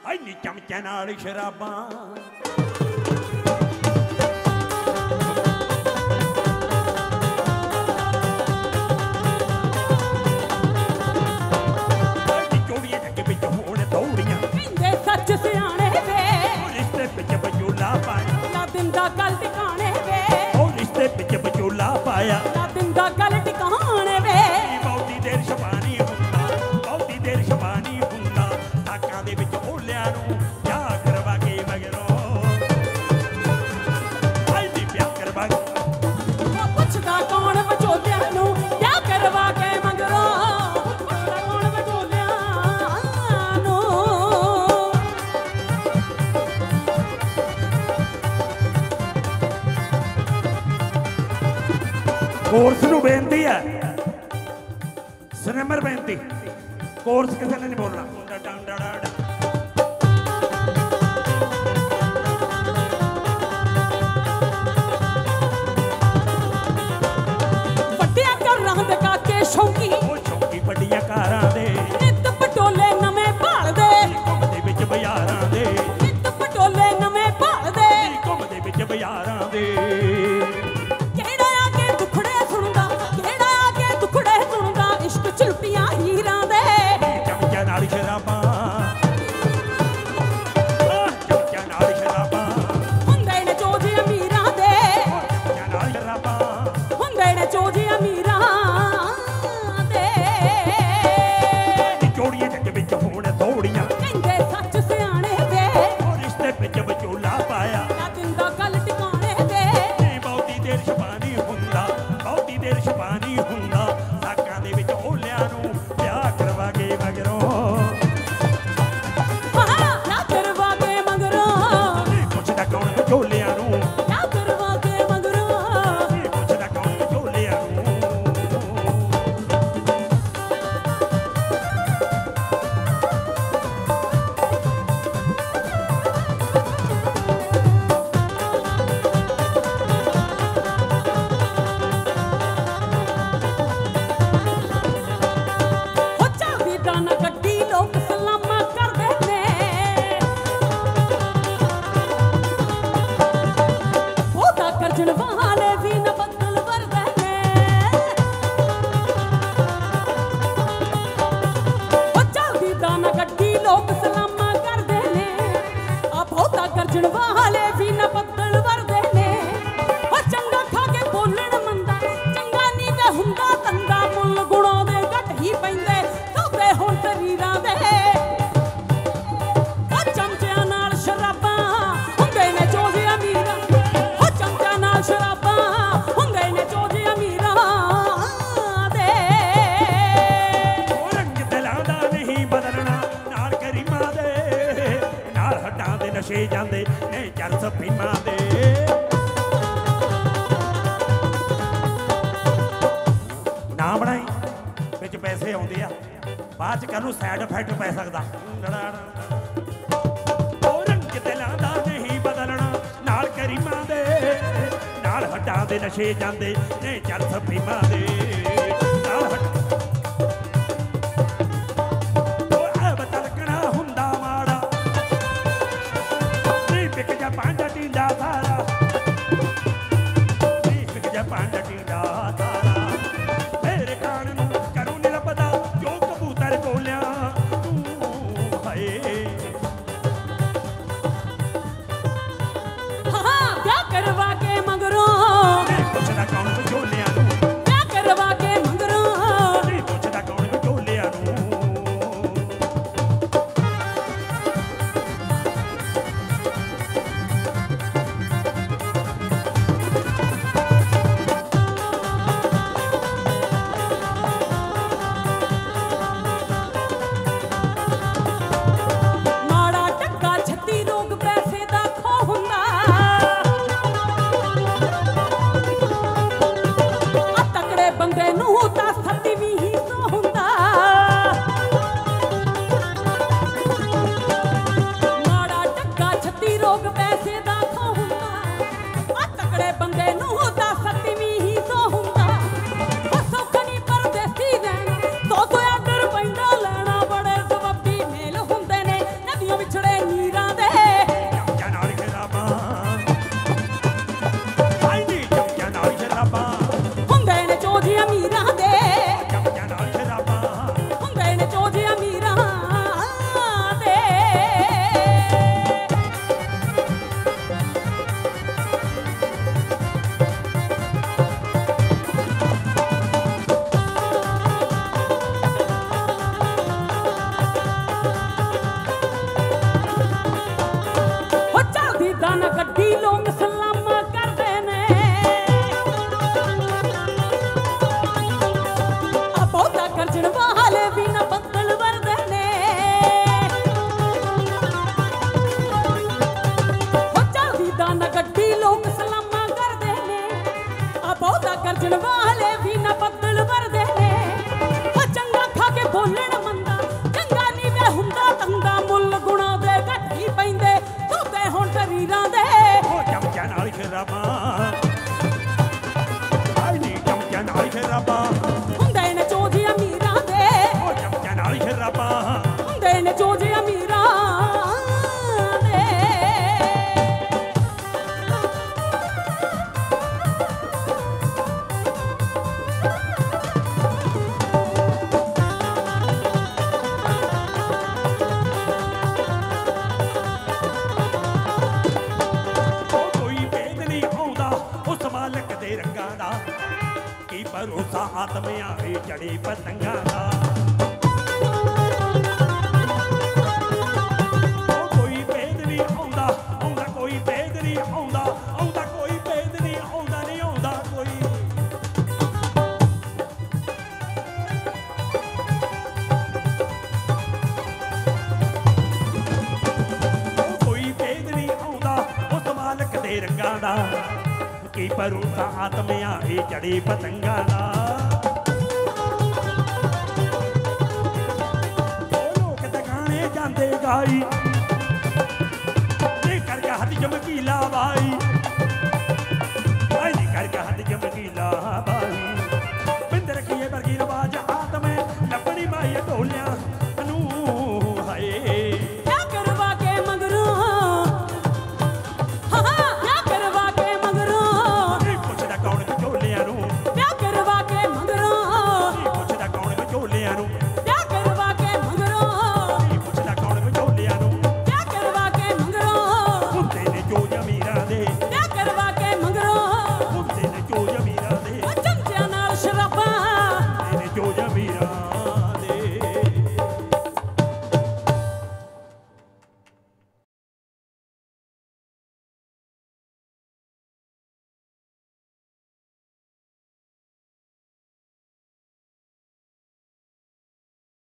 ਇੰਨੀ ਚਮਚਿਆਂ ਨਾਲ ਸ਼ਰਾਬਾਂ सच सियाने वे रिश्ते पिच बचोला पाया ना दिंदा गल टिकाने वे रिश्ते पिच बचोला पाया ना दिंदा गल टिकाने वे बहुती देर शबानी हुंदा बहुती देर शबानी हुंदा साकां दे विच ओलियां नूं ब्याह करवा के मगरों आई दी ब्याह करवा के पुछदा कौन विचोलियां नूं ब्याह करवा के मगरों पुछदा कौन विचोलियां नूं कोर्स नूं बेनती है सिनेमर बेनती कोर्स किसी ने नहीं बोलना ਵੱਡਿਆਂ ਘਰਾਂ ਦੇ ਕਾਕੇ ਸ਼ੌਂਕੀ ਸ਼ੌਂਕੀ ਵੱਡੀਆਂ ਕਾਰਾਂ ਦੇ ਨਿੱਤ ਪਟੋਲੇ ਨਵੇਂ ਭਾਲਦੇ ਘੁੰਮਦੇ ਵਿੱਚ ਬਾਜ਼ਾਰਾਂ ਦੇ ਨਿੱਤ ਪਟੋਲੇ ਨਵੇਂ ਭਾਲਦੇ ਘੁੰਮਦੇ ਵਿੱਚ ਬਾਜ਼ਾਰਾਂ ਦੇ ਕਿਹੜਾ ਆ ਕੇ ਦੁਖੜੇ ਸੁਣਦਾ ਕਿਹੜਾ ਆ ਕੇ ਦੁਖੜੇ ਸੁਣਦਾ ਇਸ਼ਕ ਚ ਲੁੱਟੀਆਂ ਹੀਰਾਂ ਦੇ ਚਮਚਿਆਂ ਨਾਲ ਸ਼ਰਾਬਾਂ ਚਮਚਿਆਂ ਨਾਲ ਸ਼ਰਾਬਾਂ ਹੁੰਦੇ ਨੇ ਚੋਜ ਅਮੀਰਾਂ ਦੇ ਚਮਚਿਆਂ ਨਾਲ ਸ਼ਰਾਬਾਂ ਹੁੰਦੇ ਨੇ ਚੋਜ ਅਮੀਰਾਂ ਦੇ ਚੋੜੀਆਂ ਜੱਗ ਵਿੱਚ ਹੋਣ ਥੋੜੀਆਂ ਕਹਿੰਦੇ ਸੱਚ ਸਿਆਣੇ ਵੇ ਰਿਸ਼ਤੇ ਵਿੱਚ ਵਿਚੋਲਾ ਪਾਇਆ ਨਾ ਦਿੰਦਾ ਗੱਲ ਟਿਕਾਣੇ ਵੇ ਨਹੀਂ ਬਹੁਤੀ ਦੇਰ ਸ਼ਬਾਨੀ ਹੁੰਦਾ ਬਹੁਤੀ ਦੇਰ ਸ਼ਬਾਨੀ ਹੁੰਦਾ ਸਾਕਾਂ ਦੇ ਵਿੱਚ ਓਲਿਆਂ ਨੂੰ ਵਿਆਹ ਕਰਵਾ ਕੇ ਮਗਰੋਂ ਨਾ ਕਰਵਾ ਕੇ ਮਗਰੋਂ ਪੁੱਛਦਾ ਕੌਣ ਵਿਚੋਲਿਆਂ ਨੂੰ ਨਾ ਕਰਵਾ ਕੇ ਮਗਰੋਂ ਪੁੱਛਦਾ ਕੌਣ ਵਿਚੋਲਿਆਂ ਨੂੰ ਹੋ ਚੱਲਦੀ ਤਾਂ ਨਾ ਗੱਡੀ ਲੋਕ ਸਲਾਮਾਂ ਕਰਦੇ ਨੇ ਉਹਦਾ ਕਰਜਣ ਵਾਲੇ ਵੀ ਨਾ ਬੱਦਲ ਵਰਦੇ ਨੇ ਹੋ ਚੱਲਦੀ ਤਾਂ ਨਾ ਗੱਡੀ ਲੋਕ ਸਲਾਮਾਂ ਕਰਦੇ ਨੇ ਆ ਬਹੁਤਾ ਕਰਜਣ ਵਾਲੇ ਵੀ ਨਾ ਬੱਦਲ ਵਰਦੇ ਨੇ ਹੋ ਚੰਗਾ ਖਾ ਕੇ ਬੋਲਣ ਮੰਦਾ ਚੰਗਾ ਨਹੀਂ ਤੇ ਹੁੰਦਾ ਤੰਦਾ ਮੁੱਲ ਗੁਣਾਂ ਦੇ ਘਟ ਹੀ ਪੈਂਦੇ ਸੌਦੇ ਹੁਣ ਸਰੀਰਾਂ ਦੇ ਹੋ ਚਮਚਿਆਂ ਨਾਲ ਸ਼ਰਾਬਾਂ ਹੁੰਦੇ ਨੇ ਚੋਜ ਅਮੀਰਾਂ ਹੋ ਚਮਚਿਆਂ ਨਾਲ ਸ਼ਰਾਬਾਂ ਹੁੰਦੇ ਨੇ ਚੋਜ ਅਮੀਰਾਂ ਦੇ ਰੰਗ ਦਿਲਾਂ ਦਾ ਨਹੀਂ ਬਦਲਣਾ ਨਾਲ ਕਰੀਮਾਂ ਦੇ ਨਾਲ ਹੱਡਾਂ ਦੇ ਨਸ਼ੇ ਜਾਂਦੇ ਨੇ ਚੱਲ ਸਫੀਮਾਂ ਦੇ ਨਾ ਬਣਾਈ ਵਿੱਚ ਪੈਸੇ ਆਉਂਦੇ ਆ ਬਾਅਦ ਚ ਕੱਲ ਨੂੰ ਸਾਈਡ ਇਫੈਕਟ ਪੈ ਸਕਦਾ ਉਹ ਰੰਗ ਦਿਲਾਂ ਦਾ ਨਹੀਂ ਬਦਲਣਾ ਨਾਲ ਕਰੀਮਾਂ ਦੇ ਨਾਲ ਹੱਡਾਂ ਦੇ ਨਸ਼ੇ ਜਾਂਦੇ ਨੇ ਚੱਲ ਸਫੀਮਾਂ ਦੇ ਨਾਲ ਉਹ ਐ ਬਤਲਕਣਾ ਹੁੰਦਾ ਮਾੜਾ ਨਹੀਂ ਵਿਕ ਜਾ ਪੰਜ ਟੀਂਡਾ ਸਾਰਾ ਨਹੀਂ ਵਿਕ ਜਾ ਪੰਜ ਟੀਂਡਾ ਸਾਰਾ ਮੇਰੇ ਕਾਨ ਨੂੰ ਕਰੂ ਨੀ ਲੱਭਦਾ ਜੋ ਕਬੂਤਰ ਬੋਲਿਆ ਤੂੰ ਹਾਏ ਹਾਂ ਵਿਆਹ ਕਰਵਾ ਕੇ ਮਗਰੋਂ ਪੁੱਛਦਾ ਕੌਣ ਵਿਚੋਲਿਆਂ ਨੂੰ ਵਿਆਹ ਕਰਵਾ ਬਾਹਾਂ ਹੁੰਦੇ ਨੇ ਜੋ ਜੇ ਅਮੀਰਾਂ ਦੇ। ਭਰੋਸਾ ਆਤਮਿਆਂ ਵੇ ਜੜੇ ਪਤੰਗਾਂ ਦਾ। ਕੋਈ ਭੇਦ ਨਹੀਂ ਆਉਂਦਾ ਆਉਂਦਾ ਕੋਈ ਭੇਦ ਨਹੀਂ ਆਉਂਦਾ ਆਉਂਦਾ ਕੋਈ ਭੇਦ ਨਹੀਂ ਆਉਂਦਾ ਨਹੀਂ ਆਉਂਦਾ ਕੋਈ। ਕੋਈ ਭੇਦ ਨਹੀਂ ਆਉਂਦਾ ਉਸ ਮਾਲਕ ਦੇ ਰੰਗਾਂ ਦਾ। ਕੀ ਭਰੋਸਾ ਆਤਮਿਆਂ ਵੇ ਜੜੇ ਪਤੰਗਾਂ ਦਾ। ਉਹ ਲੋਕ ਟਿਕਾਣੇ ਜਾਂਦੇ ਗਾਈ ਤੇ ਕਰ ਹੱਥ ਚਮਕੀਲਾ ਬਾਈ।